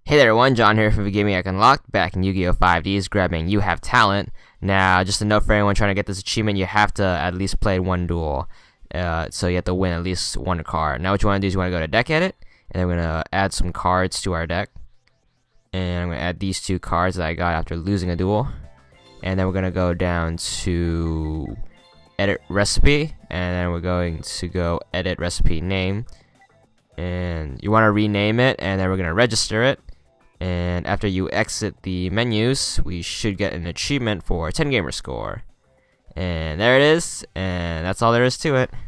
Hey there everyone, John here from VGamiac Unlocked, back in Yu-Gi-Oh! 5Ds, grabbing You Have Talent. Now, just a note for anyone trying to get this achievement, you have to at least play one duel. So you have to win at least one card. Now what you want to do is you want to go to Deck Edit, and then we're going to add some cards to our deck. And I'm going to add these two cards that I got after losing a duel. And then we're going to go down to Edit Recipe, and then we're going to go Edit Recipe Name. And you want to rename it, and then we're going to register it. And after you exit the menus, we should get an achievement for 10 gamer score. And there it is, and that's all there is to it.